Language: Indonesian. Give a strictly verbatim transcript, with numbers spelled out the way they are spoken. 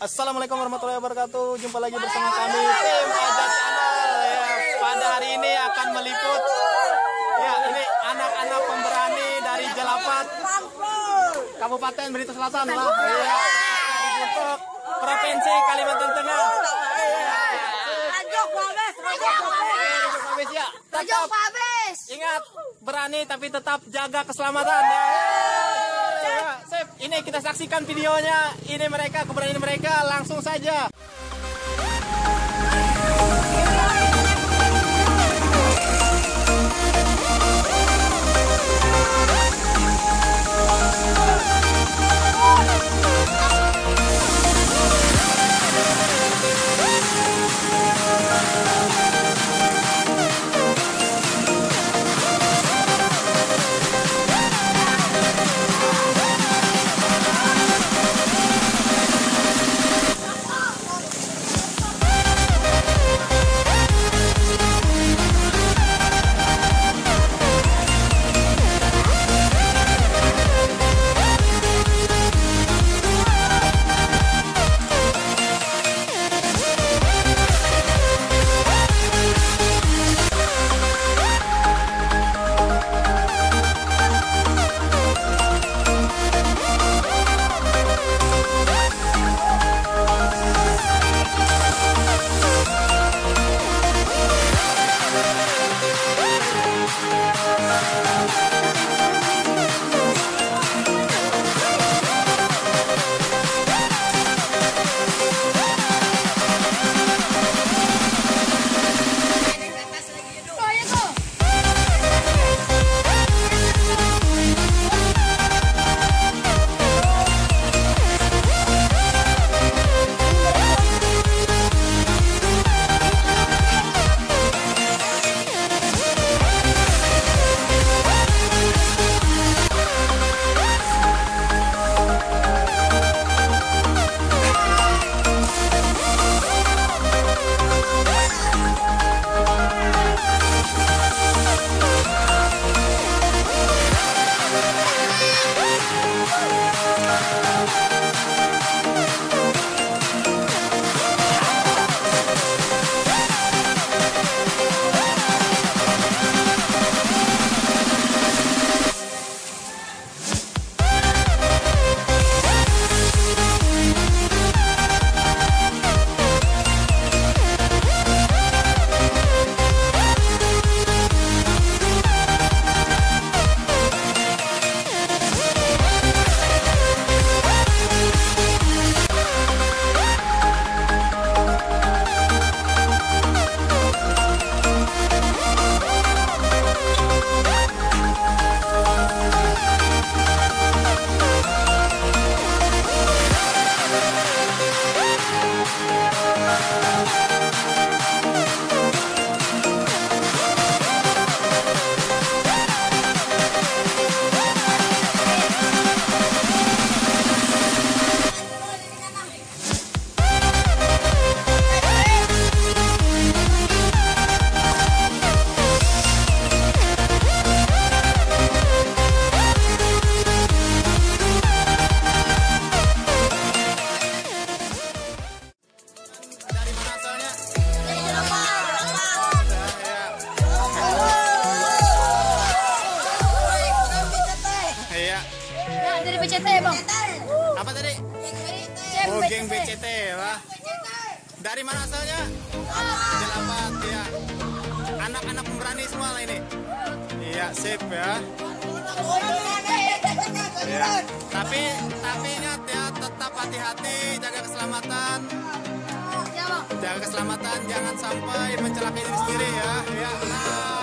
Assalamualaikum warahmatullahi wabarakatuh. Jumpa lagi bersama kami tim Aja Channel ya. Pada hari ini akan meliput ya ini anak-anak pemberani dari Jelapat, Kabupaten Berita Selatan lah ya. Untuk Provinsi Kalimantan Tengah. Ya, tetap ingat berani tapi tetap jaga keselamatan ya. Ya, sip. Ini kita saksikan videonya. Ini mereka, keberanian mereka, langsung saja. Dari B C T bang. Apa tadi? Oh, geng B C T lah. Dari mana asalnya? Jelapat ya. Anak-anak pemberani semua lah ini. Iya, sip ya. Ya. Tapi tapi ingat ya, tetap hati-hati, jaga keselamatan. Jaga keselamatan, jangan sampai mencelakai diri sendiri ya. Ya. Nah.